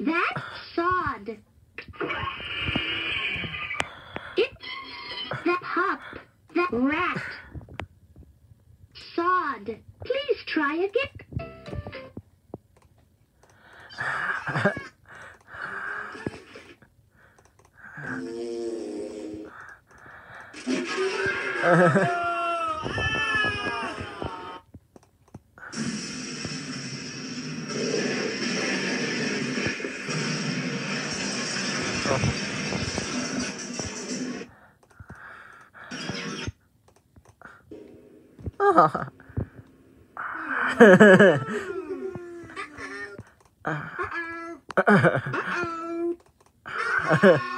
That's sod. It's the pup, the rat. Sod. Please try again. Uh-oh.